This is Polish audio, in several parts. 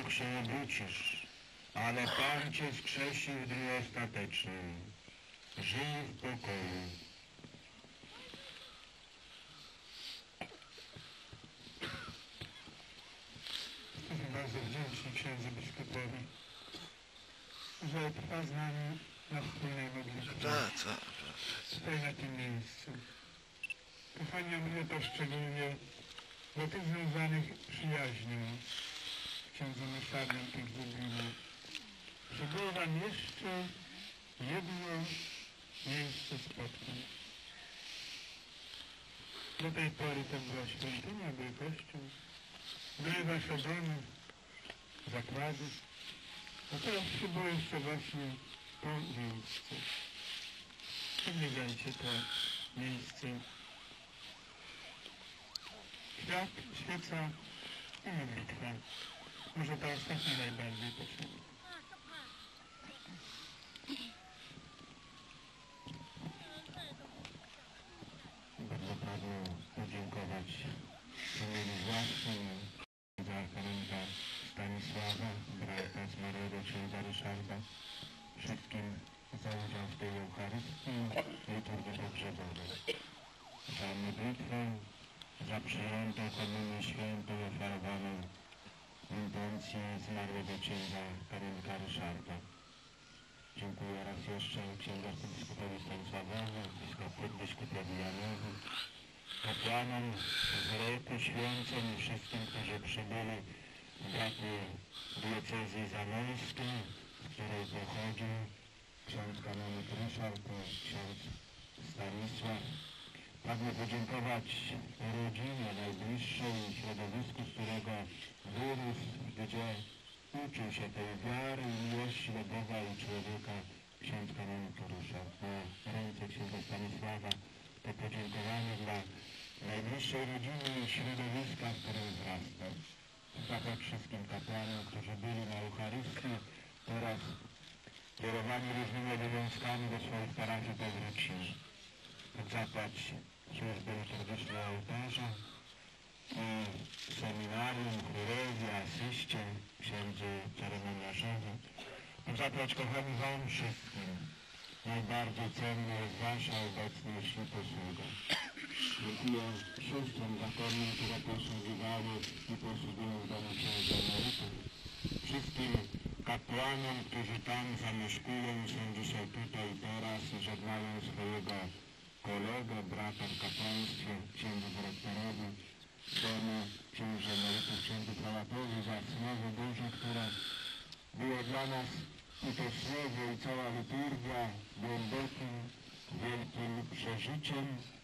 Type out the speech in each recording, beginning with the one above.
tak się obrócisz, ale Pan cię wskrzesi w dniu ostatecznym. Żyj w pokoju. Jestem bardzo wdzięczny księdzu biskupowi, że trwa z nami na wspólnej modlitwie. Tutaj na tym miejscu. Kochani, mówię to szczególnie do tych związanych przyjaźnią z księdzem Ryszardem tu w Lublinie. Że było nam jeszcze jedno miejsce spotkań. Do tej pory to była świątynia, był kościół, były wasze domy, zakłady. A teraz przybyło jeszcze właśnie to miejsce. Przebiegajcie to miejsce. Świat, świeca i modlitwa. Może ta ostatnia najbardziej potrzebna. Bardzo pragnę podziękować księdzu Własnym za archanioła Stanisława, brata zmarłego księdza Ryszarda, wszystkim za udział w tej Eucharystii liturgii pogrzebowej, za modlitwę, za przyjętą komunię świętą ofiarowaną w intencji zmarłego księdza Karola Ryszarda. Dziękuję raz jeszcze księdzu arcybiskupowi Stanisławowi, biskupowi Janowi, kapłanom z roku święceń i wszystkim, którzy przybyli w braku diecezji zamojskiej, z której pochodził ksiądz kanonik Ryszard, ksiądz Stanisław. Pragnę podziękować rodzinie najbliższej, środowisku, z którego wyrósł, gdzie uczył się tej wiary i miłości do Boga i człowieka ksiądz kanonik Ryszard. Na ręce księdza Stanisława to podziękowanie dla najbliższej rodziny i środowiska, w którym wzrastał. Zapłać wszystkim kapłanom, którzy byli na Eucharystii, teraz kierowani różnymi obowiązkami do swoich parafii powrócili. Zapłać służby liturgicznej ołtarza i seminarium, chórowi, asyście, księdzy ceremoniarzowi. Zapłać, kochani, wam wszystkim. Najbardziej cenna jest wasza obecność i posługa. Dziękuję siostrom zakonnym, które posługiwały i posługują w domu księży emerytów. Wszystkim kapłanom, którzy tam zamieszkują, są dzisiaj tutaj i teraz i żegnają swojego kolegę, brata w kapłaństwie, księdzu dyrektorowi domu księży emerytów, księdzu prałatowi za Słowo Boże, które było dla nas i to Słowo i cała liturgia głębokim, wielkim przeżyciem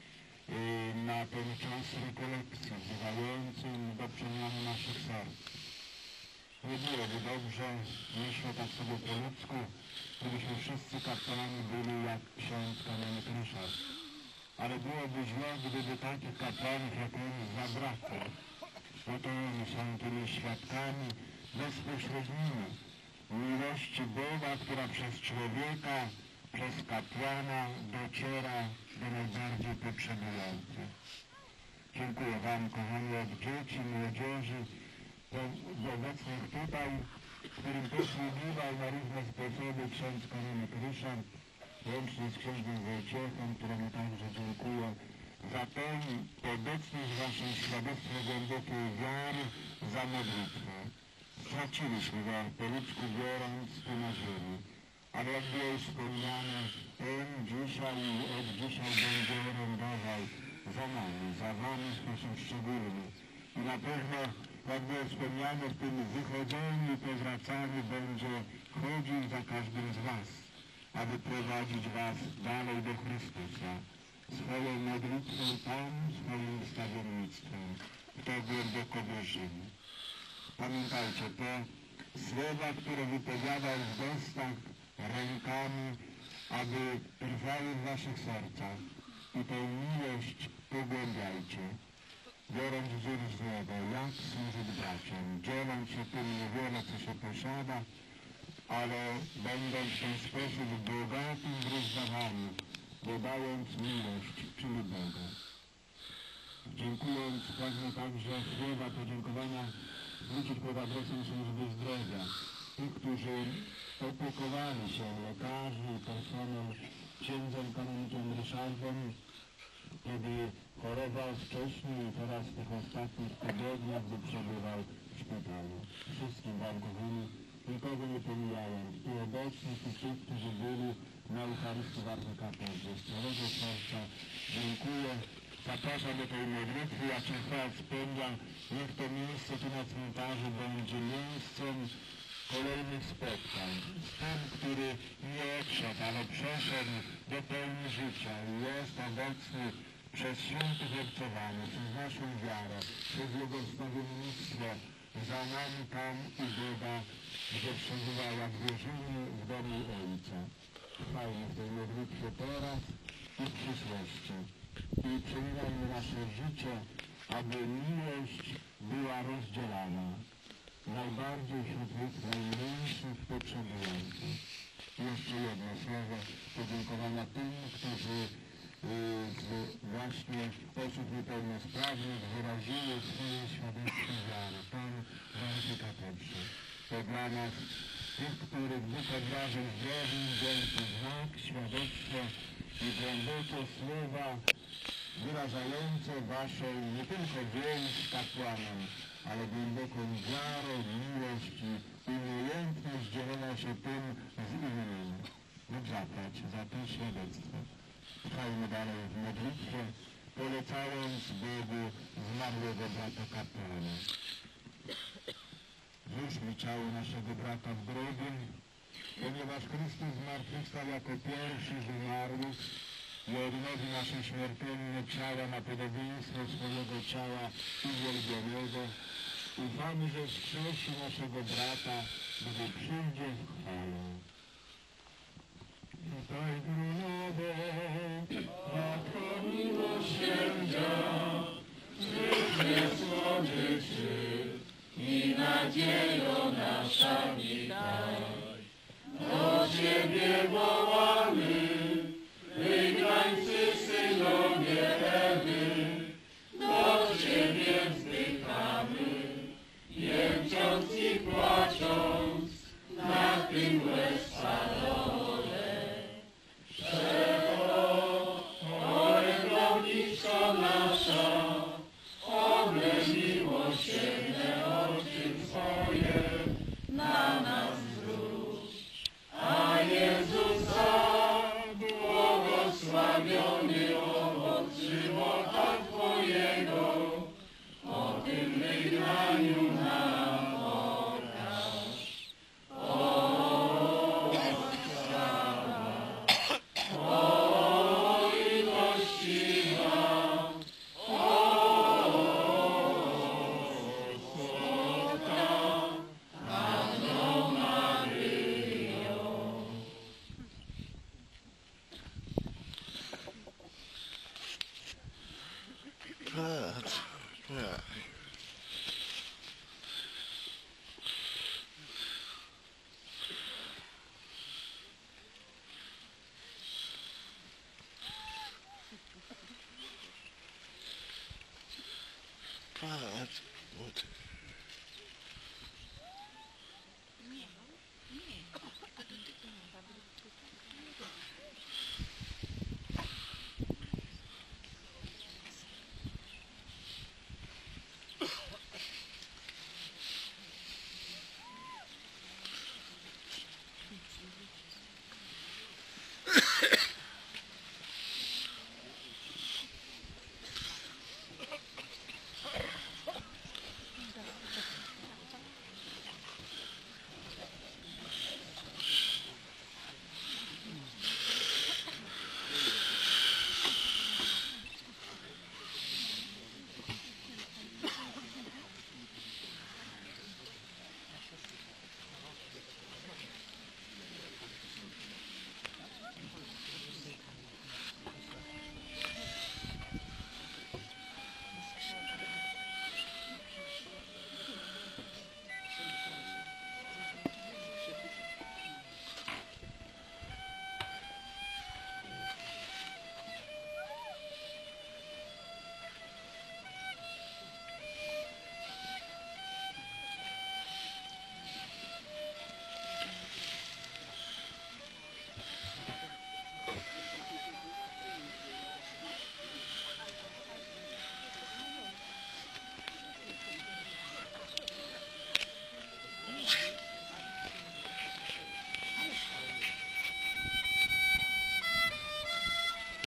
na ten czas rekolekcji, wzywającym do przemiany naszych serc. Nie byłoby dobrze, myślę tak sobie po ludzku, gdybyśmy wszyscy kapłanami byli jak ksiądz kanonik Ryszard. Ale byłoby źle, gdyby takich kapłanów jak on zabrakło. Bo to oni są tymi świadkami bezpośrednimi miłości Boga, która przez człowieka, przez kapłana dociera do najbardziej potrzebujących. Dziękuję wam, kochani, od dzieci, młodzieży, obecnych tutaj, którym posługiwał na różne sposoby ksiądz kanonik Ryszard, łącznie z księdzem Wojciechem, któremu także dziękuję za tę obecność waszą, świadectwo głębokiej wiary, za modlitwę. Straciliśmy go, po ludzku biorąc, tu na ziemi. Ale jak było już wspomniane, on dzisiaj i od dzisiaj będzie orędował za nami, za wami w sposób szczególny. I na pewno, jak było wspomniane, w tym wychodzeniu i powracaniu będzie chodził za każdym z was, aby prowadzić was dalej do Chrystusa. Swoją modlitwą tam, swoim stawiennictwem. W to głęboko wierzymy. Pamiętajcie, te słowa, które wypowiadał w gestach, rękami, aby trwały w waszych sercach. I tę miłość pogłębiajcie, biorąc wzór z niego, jak służyć braciom, dzieląc się tym niewiele, co się posiada, ale będąc w ten sposób bogatym w rozdawaniu, dodając miłość, czyli Boga. Dziękując, pragnę także słowa podziękowania zwrócić pod adresem służby zdrowia. Tych, którzy opiekowali się, lekarzy, personel, księdzem kanonikiem Ryszardem, kiedy chorował wcześniej i teraz w tych ostatnich tygodniach, gdy przebywał w szpitalu. Wszystkim bankowymi, nikogo nie pomijając, i obecnych, i tych, którzy byli na Eucharystii w archykapelce. Z całego serca dziękuję. Zapraszam do tej modlitwy, ja cię chwała spędzam. Niech to miejsce tu na cmentarzu będzie miejscem kolejnych spotkań. Z tym, który nie odszedł, ale przeszedł do pełni życia i jest obecny przez świętych obcowany, przez naszą wiarę, przez Jego wstawiennictwo za nami tam i Boga, gdzie przebywa, jak wierzymy, w domu Ojca. Trwajmy w tej modlitwie teraz i w przyszłości. I przemieniajmy nasze życie, aby miłość była rozdzielana. Najbardziej wśród tych najmniejszych potrzebujących. Jeszcze jedno słowo podziękowania tym, którzy właśnie osób niepełnosprawnych wyraziły swoje świadectwo wiary. Pan w archykapelce. To dla nas tych, których Bóg obdarzył zdrowiem, wielki znak, świadectwo i głębokie słowa wyrażające waszą nie tylko więź z kapłanem, ale głęboką wiarę, miłość i umiejętność dzielenia się tym z innym. Bóg zapłać za to świadectwo. Trwajmy dalej w modlitwie, polecając Bogu zmarłego brata kapłana. Złóżmy ciało naszego brata w grobie, ponieważ Chrystus zmartwychwstał jako pierwszy z umarłych i odnowi nasze śmiertelne ciała na podobieństwo swojego ciała uwielbionego. Ufamy, że wskrzesi naszego brata, gdy przyjdzie w chwałę. Tutaj królowo, Matko miłosierdzia, życie słodyczy i nadziejo nasza witaj. Do Ciebie wołamy,